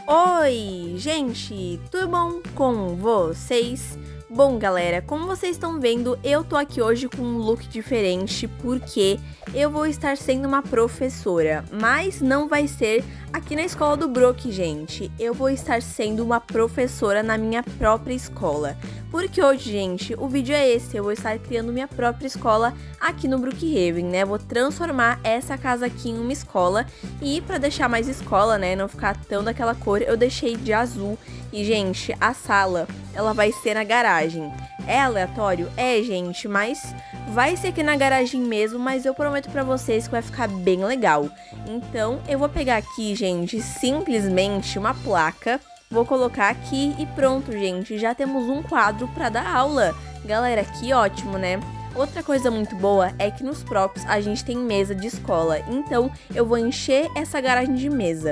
Oi, gente, tudo bom com vocês? Bom, galera, como vocês estão vendo, eu tô aqui hoje com um look diferente porque eu vou estar sendo uma professora, mas não vai ser aqui na escola do Brook, gente. Eu vou estar sendo uma professora na minha própria escola. Porque hoje, gente, o vídeo é esse, eu vou estar criando minha própria escola aqui no Brookhaven, né? Vou transformar essa casa aqui em uma escola e pra deixar mais escola, né, não ficar tão daquela cor, eu deixei de azul. E, gente, a sala, ela vai ser na garagem. É aleatório? É, gente, mas vai ser aqui na garagem mesmo, mas eu prometo pra vocês que vai ficar bem legal. Então, eu vou pegar aqui, gente, simplesmente uma placa. Vou colocar aqui e pronto, gente, já temos um quadro para dar aula. Galera, que ótimo, né? Outra coisa muito boa é que nos próprios a gente tem mesa de escola, então eu vou encher essa garagem de mesa.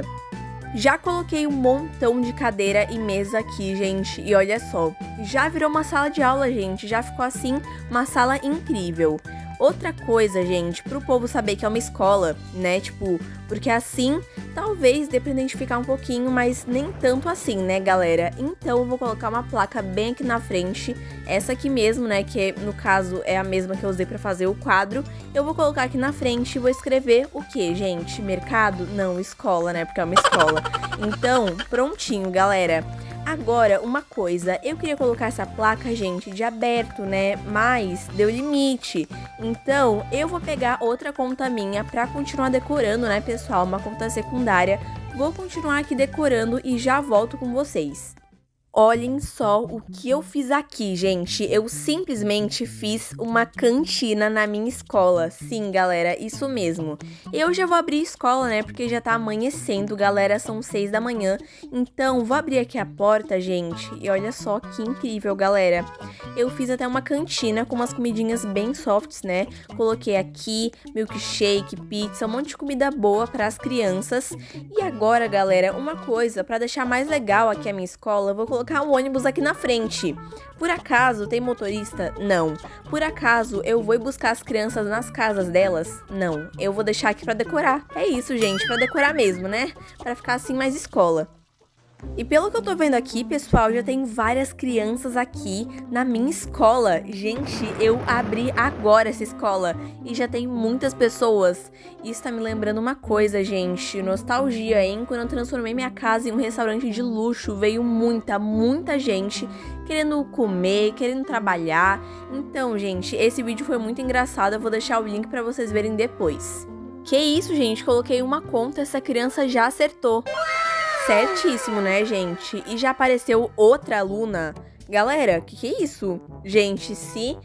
Já coloquei um montão de cadeira e mesa aqui, gente, e olha só, já virou uma sala de aula, gente, já ficou assim, uma sala incrível. Outra coisa, gente, pro povo saber que é uma escola, né, tipo, porque assim, talvez dê pra identificar um pouquinho, mas nem tanto assim, né, galera? Então, eu vou colocar uma placa bem aqui na frente, essa aqui mesmo, né, que no caso é a mesma que eu usei pra fazer o quadro. Eu vou colocar aqui na frente e vou escrever o que, gente? Mercado? Não, escola, né, porque é uma escola. Então, prontinho, galera. Agora, uma coisa, eu queria colocar essa placa, gente, de aberto, né, mas deu limite. Então, eu vou pegar outra conta minha pra continuar decorando, né, pessoal, uma conta secundária. Vou continuar aqui decorando e já volto com vocês. Olhem só o que eu fiz aqui, gente. Eu simplesmente fiz uma cantina na minha escola. Sim, galera, isso mesmo. Eu já vou abrir a escola, né? Porque já tá amanhecendo, galera. São 6 da manhã. Então, vou abrir aqui a porta, gente. E olha só que incrível, galera. Eu fiz até uma cantina com umas comidinhas bem softs, né? Coloquei aqui milkshake, pizza, um monte de comida boa para as crianças. E agora, galera, uma coisa, para deixar mais legal aqui a minha escola, eu vou colocar um ônibus aqui na frente. Por acaso tem motorista? Não. Por acaso eu vou buscar as crianças nas casas delas? Não. Eu vou deixar aqui pra decorar. É isso, gente, pra decorar mesmo, né? Pra ficar assim mais escola. E pelo que eu tô vendo aqui, pessoal, já tem várias crianças aqui na minha escola. Gente, eu abri agora essa escola e já tem muitas pessoas. Isso tá me lembrando uma coisa, gente, nostalgia, hein? Quando eu transformei minha casa em um restaurante de luxo, veio muita gente querendo comer, querendo trabalhar. Então, gente, esse vídeo foi muito engraçado, eu vou deixar o link pra vocês verem depois. Que isso, gente, coloquei uma conta, essa criança já acertou. Certíssimo, né, gente? E já apareceu outra aluna. Galera, que é isso? Gente, se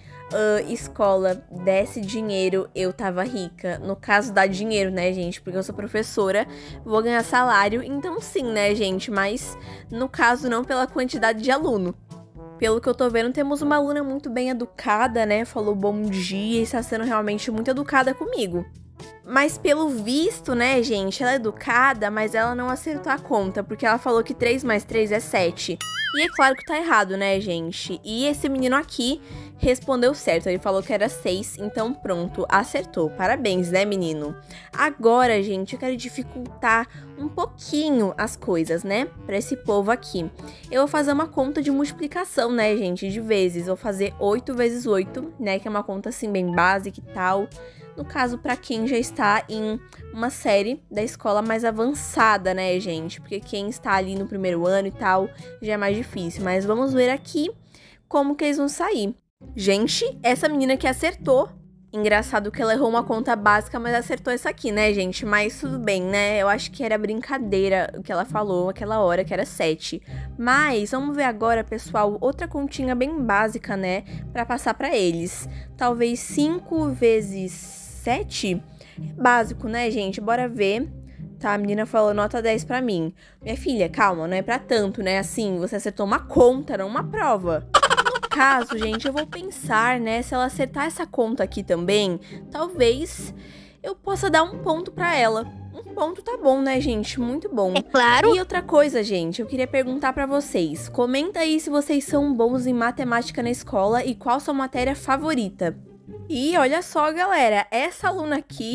escola desse dinheiro, eu tava rica. No caso, dá dinheiro, né, gente? Porque eu sou professora, vou ganhar salário. Então sim, né, gente? Mas no caso, não pela quantidade de aluno. Pelo que eu tô vendo, temos uma aluna muito bem educada, né? Falou bom dia e está sendo realmente muito educada comigo. Mas pelo visto, né, gente, ela é educada, mas ela não acertou a conta, porque ela falou que 3 mais 3 é 7. E é claro que tá errado, né, gente? E esse menino aqui respondeu certo, ele falou que era 6, então pronto, acertou. Parabéns, né, menino? Agora, gente, eu quero dificultar um pouquinho as coisas, né, pra esse povo aqui. Eu vou fazer uma conta de multiplicação, né, gente, de vezes. Vou fazer 8 vezes 8, né, que é uma conta assim bem básica e tal. No caso, para quem já está em uma série da escola mais avançada, né, gente? Porque quem está ali no primeiro ano e tal, já é mais difícil. Mas vamos ver aqui como que eles vão sair. Gente, essa menina que acertou. Engraçado que ela errou uma conta básica, mas acertou essa aqui, né, gente? Mas tudo bem, né? Eu acho que era brincadeira o que ela falou aquela hora, que era 7. Mas vamos ver agora, pessoal, outra continha bem básica, né? Pra passar pra eles. Talvez 5 vezes 7? Básico, né, gente? Bora ver. Tá, a menina falou nota 10 pra mim. Minha filha, calma, não é pra tanto, né? Assim, você acertou uma conta, não uma prova. No caso, gente, eu vou pensar, né? Se ela acertar essa conta aqui também, talvez eu possa dar um ponto pra ela. Um ponto tá bom, né, gente? Muito bom. É claro. E outra coisa, gente, eu queria perguntar pra vocês. Comenta aí se vocês são bons em matemática na escola e qual sua matéria favorita. E olha só, galera, essa aluna aqui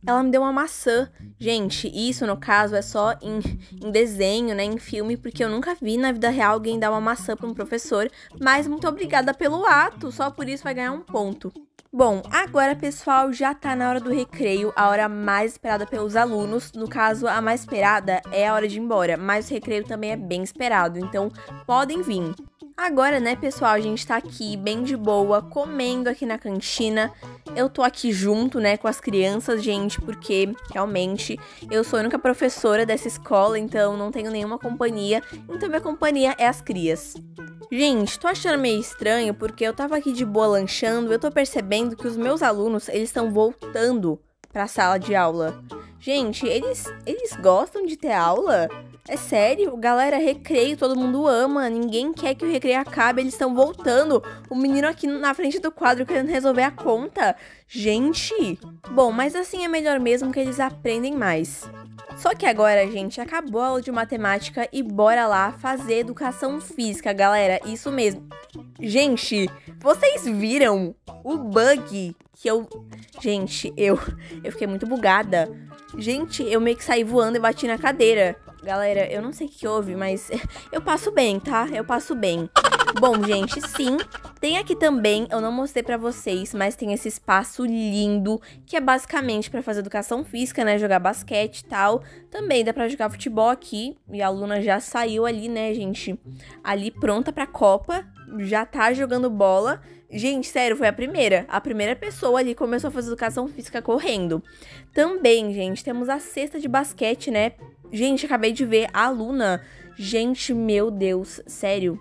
ela me deu uma maçã. Gente, isso no caso é só em desenho, né, em filme, porque eu nunca vi na vida real alguém dar uma maçã para um professor, mas muito obrigada pelo ato, só por isso vai ganhar um ponto. Bom, agora, pessoal, já tá na hora do recreio, a hora mais esperada pelos alunos. No caso, a mais esperada é a hora de ir embora, mas o recreio também é bem esperado, então podem vir. Agora, né, pessoal, a gente tá aqui bem de boa, comendo aqui na cantina. Eu tô aqui junto, né, com as crianças, gente, porque realmente eu sou a única professora dessa escola, então não tenho nenhuma companhia, então minha companhia é as crias. Gente, tô achando meio estranho porque eu tava aqui de boa lanchando, eu tô percebendo que os meus alunos, eles estão voltando pra sala de aula. Gente, eles gostam de ter aula? É sério? Galera, recreio, todo mundo ama, ninguém quer que o recreio acabe, eles estão voltando. O menino aqui na frente do quadro querendo resolver a conta. Gente! Bom, mas assim é melhor mesmo que eles aprendem mais. Só que agora, gente, acabou a aula de matemática e bora lá fazer educação física, galera. Isso mesmo. Gente, vocês viram o bug que eu... Gente, eu fiquei muito bugada. Gente, eu meio que saí voando e bati na cadeira. Galera, eu não sei o que houve, mas eu passo bem, tá? Eu passo bem. Bom, gente, sim, tem aqui também, eu não mostrei pra vocês, mas tem esse espaço lindo, que é basicamente pra fazer educação física, né? Jogar basquete e tal. Também dá pra jogar futebol aqui, e a aluna já saiu ali, né, gente? Ali pronta pra Copa, já tá jogando bola. Gente, sério, foi a primeira pessoa ali começou a fazer educação física correndo. Também, gente, temos a cesta de basquete, né? Gente, acabei de ver a aluna. Gente, meu Deus, sério,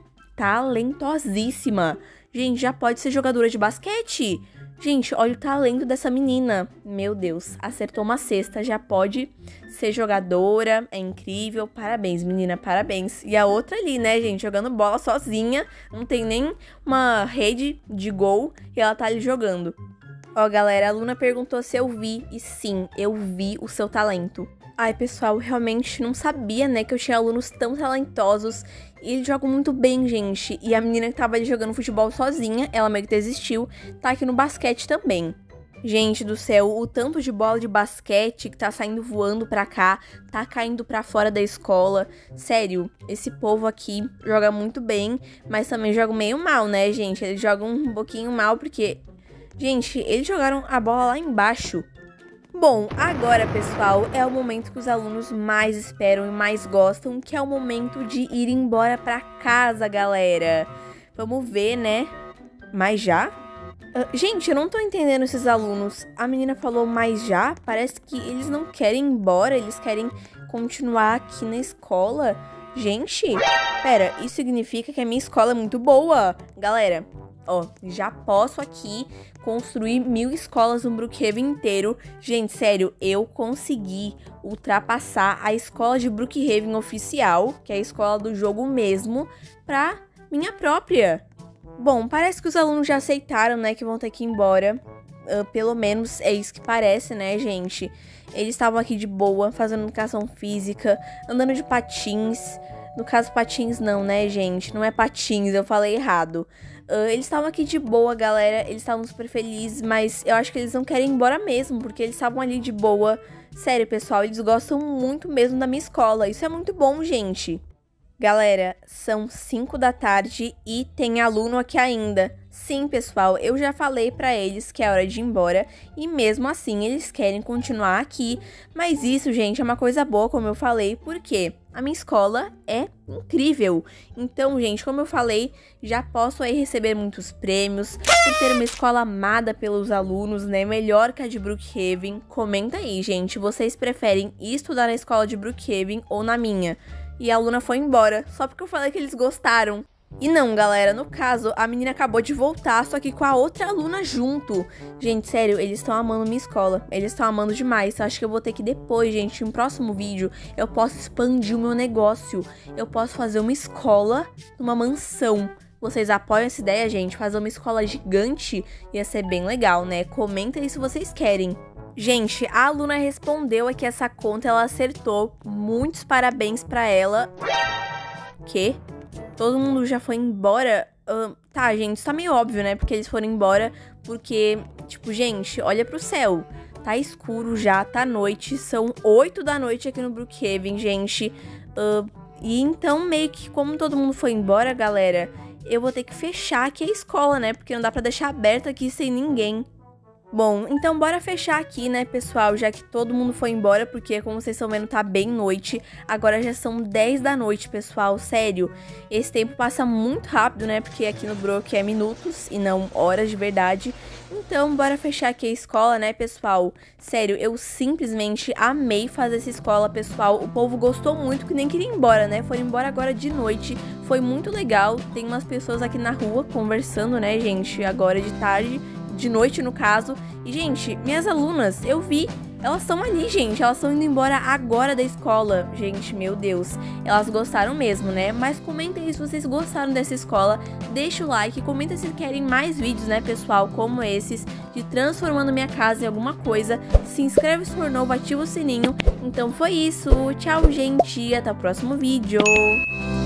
talentosíssima. Gente, já pode ser jogadora de basquete? Gente, olha o talento dessa menina. Meu Deus, acertou uma cesta, já pode ser jogadora. É incrível, parabéns, menina, parabéns. E a outra ali, né, gente, jogando bola sozinha. Não tem nem uma rede de gol e ela tá ali jogando. Ó, galera, a aluna perguntou se eu vi. E sim, eu vi o seu talento. Ai, pessoal, realmente não sabia, né, que eu tinha alunos tão talentosos. E eles jogam muito bem, gente. E a menina que tava ali jogando futebol sozinha, ela meio que desistiu, tá aqui no basquete também. Gente do céu, o tanto de bola de basquete que tá saindo voando pra cá, tá caindo pra fora da escola. Sério, esse povo aqui joga muito bem, mas também joga meio mal, né, gente? Eles jogam um pouquinho mal porque... Gente, eles jogaram a bola lá embaixo. Bom, agora, pessoal, é o momento que os alunos mais esperam e mais gostam, que é o momento de ir embora pra casa, galera. Vamos ver, né? Mas já? Gente, eu não tô entendendo esses alunos. A menina falou mas já? Parece que eles não querem ir embora, eles querem continuar aqui na escola. Gente, pera, isso significa que a minha escola é muito boa. Galera, ó, já posso aqui construir 1000 escolas no Brookhaven inteiro. Gente, sério, eu consegui ultrapassar a escola de Brookhaven oficial, que é a escola do jogo mesmo, pra minha própria. Bom, parece que os alunos já aceitaram, né, que vão ter que ir embora. Pelo menos é isso que parece, né, gente? Eles estavam aqui de boa, fazendo educação física, andando de patins. No caso, patins não, né, gente? Não é patins, eu falei errado. Eles estavam aqui de boa, galera. Eles estavam super felizes, mas eu acho que eles não querem ir embora mesmo, porque eles estavam ali de boa. Sério, pessoal, eles gostam muito mesmo da minha escola. Isso é muito bom, gente. Galera, são 5 da tarde e tem aluno aqui ainda. Sim, pessoal, eu já falei pra eles que é hora de ir embora e mesmo assim eles querem continuar aqui. Mas isso, gente, é uma coisa boa, como eu falei, porque a minha escola é incrível. Então, gente, como eu falei, já posso aí receber muitos prêmios por ter uma escola amada pelos alunos, né? Melhor que a de Brookhaven. Comenta aí, gente, vocês preferem estudar na escola de Brookhaven ou na minha? E a aluna foi embora, só porque eu falei que eles gostaram. E não, galera, no caso, a menina acabou de voltar, só que com a outra aluna junto. Gente, sério, eles estão amando minha escola. Eles estão amando demais. Eu acho que eu vou ter que depois, gente, em um próximo vídeo, eu posso expandir o meu negócio. Eu posso fazer uma escola numa mansão. Vocês apoiam essa ideia, gente? Fazer uma escola gigante ia ser bem legal, né? Comenta aí se vocês querem. Gente, a aluna respondeu aqui essa conta, ela acertou. Muitos parabéns pra ela. Que? Todo mundo já foi embora? Tá, gente, isso tá meio óbvio, né? Porque eles foram embora porque, tipo, gente, olha pro céu. tá escuro já, tá noite, são 8 da noite aqui no Brookhaven, gente. E então, meio que como todo mundo foi embora, galera, eu vou ter que fechar aqui a escola, né? Porque não dá pra deixar aberta aqui sem ninguém. Bom, então bora fechar aqui, né, pessoal, já que todo mundo foi embora, porque como vocês estão vendo tá bem noite, agora já são 10 da noite, pessoal, sério, esse tempo passa muito rápido, né, porque aqui no Brook é minutos e não horas de verdade, então bora fechar aqui a escola, né, pessoal, sério, eu simplesmente amei fazer essa escola, pessoal, o povo gostou muito, que nem queria ir embora, né, foram embora agora de noite, foi muito legal, tem umas pessoas aqui na rua conversando, né, gente, agora de tarde, de noite no caso. E, gente, minhas alunas, eu vi, elas estão ali, gente, elas estão indo embora agora da escola. Gente, meu Deus, elas gostaram mesmo, né? Mas comentem aí se vocês gostaram dessa escola, deixa o like, comenta se querem mais vídeos, né, pessoal, como esses, de transformando minha casa em alguma coisa. Se inscreve se for novo, ativa o sininho. Então foi isso, tchau, gente, até o próximo vídeo.